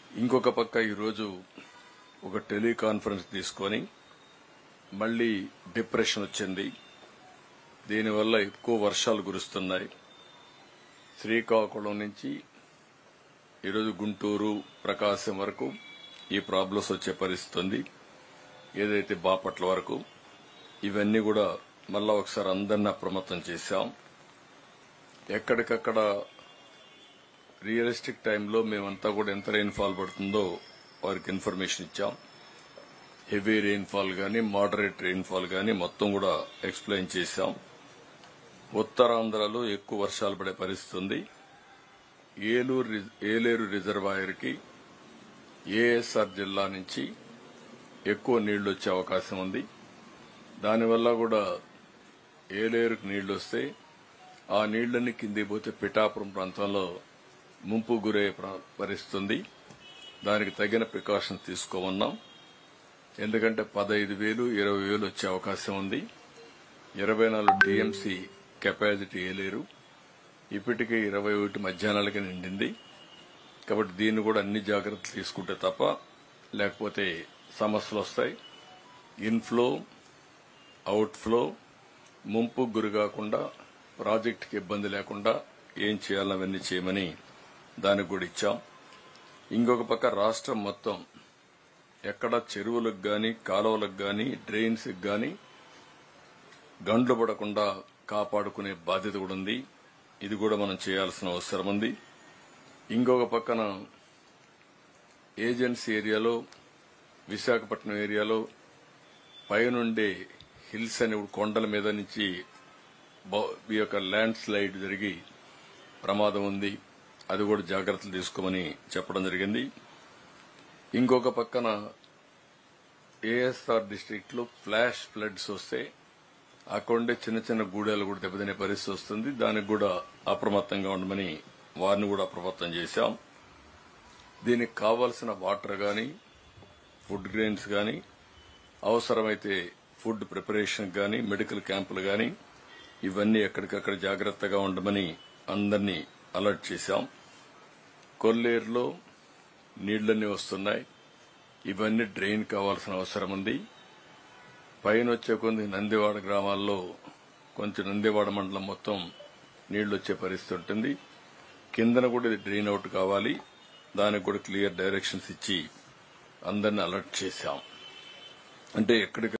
ఇంకొక పక్క ఈరోజు ఒక టెలికాన్ఫరెన్స్ తీసుకొని మళ్లీ డిప్రెషన్ వచ్చింది. దీనివల్ల ఎక్కువ వర్షాలు కురుస్తున్నాయి. శ్రీకాకుళం నుంచి ఈరోజు గుంటూరు, ప్రకాశం వరకు ఈ ప్రాబ్లమ్స్ వచ్చే పరిస్థితి ఉంది. ఏదైతే బాపట్ల వరకు ఇవన్నీ కూడా మళ్ళా ఒకసారి అందరినీ అప్రమత్తం చేశాం. ఎక్కడికక్కడ రియలిస్టిక్ టైంలో మేమంతా కూడా ఎంత రెయిన్ఫాల్ పడుతుందో వారికి ఇన్ఫర్మేషన్ ఇచ్చాం. హెవీ రెయిన్ఫాల్ గానీ, మోడరేట్ రెయిన్ఫాల్ గానీ మొత్తం కూడా ఎక్స్ప్లెయిన్ చేశాం. ఉత్తరాంధ్రలో ఎక్కువ వర్షాలు పడే పరిస్థితి ఉంది. ఏలేరు రిజర్వాయర్ కి ఏఎస్ఆర్ జిల్లా నుంచి ఎక్కువ నీళ్లు వచ్చే అవకాశం ఉంది. దానివల్ల కూడా ఏలేరుకు నీళ్లు వస్తే ఆ నీళ్లన్నీ కిందికి పోతే పిఠాపురం ప్రాంతంలో ముంపు గురయ్యే పరిస్థితి ఉంది. దానికి తగిన ప్రికాషన్స్ తీసుకోమన్నాం. ఎందుకంటే 15,000, 20,000 వచ్చే అవకాశం ఉంది. 24 టీఎంసీ కెపాసిటీ ఏలేరు. ఇప్పటికే 21 మధ్యాహ్నాలకి నిండింది. కాబట్టి దీన్ని కూడా అన్ని జాగ్రత్తలు తీసుకుంటే తప్ప లేకపోతే సమస్యలు వస్తాయి. ఇన్ఫ్లో, అవుట్ఫ్లో ముంపు గురి కాకుండా, ప్రాజెక్టుకి ఇబ్బంది లేకుండా ఏం చేయాలో అవన్నీ చేయమని దానికి కూడా ఇచ్చాం. ఇంకొక పక్క రాష్ట్రం మొత్తం ఎక్కడ చెరువులకు గాని, కాలువలకు గాని, డ్రైన్స్ కి గాని గండ్లు పడకుండా కాపాడుకునే బాధ్యత కూడా ఉంది. ఇది కూడా మనం చేయాల్సిన అవసరం ఉంది. ఇంకొక పక్కన ఏజెన్సీ ఏరియాలో, విశాఖపట్నం ఏరియాలో పైనుండే హిల్స్ అనే కొండల మీద నుంచి ఈ యొక్క ల్యాండ్ స్లైడ్ జరిగి ప్రమాదం ఉంది. అది కూడా జాగ్రత్తలు తీసుకోమని చెప్పడం జరిగింది. ఇంకొక పక్కన ఏఎస్ఆర్ డిస్టిక్ట్ లో ఫ్లాష్ ఫ్లడ్స్ వస్తే అక్కడుండే చిన్న చిన్న గూడెలు కూడా దెబ్బతినే పరిస్థితి వస్తుంది. దానికి కూడా అప్రమత్తంగా ఉండమని వారిని కూడా అప్రమత్తం చేశాం. దీనికి కావాల్సిన వాటర్ గాని, ఫుడ్ గ్రెయిన్స్ గాని, అవసరమైతే ఫుడ్ ప్రిపరేషన్ గాని, మెడికల్ క్యాంపులు గాని ఇవన్నీ ఎక్కడికక్కడ జాగ్రత్తగా ఉండమని అందరినీ అలర్ట్ చేశాం. కొల్లేరులో నీళ్లన్నీ వస్తున్నాయి. ఇవన్నీ డ్రైన్ కావాల్సిన అవసరం ఉంది. పైన వచ్చే కొన్ని నందివాడ గ్రామాల్లో కొంచెం నందివాడ మండలం మొత్తం నీళ్లు వచ్చే పరిస్థితి ఉంటుంది. కిందన కూడా ఇది డ్రైన్ అవుట్ కావాలి. దానికి కూడా క్లియర్ డైరెక్షన్స్ ఇచ్చి అందరినీ అలర్ట్ చేశాం. అంటే ఎక్కడికి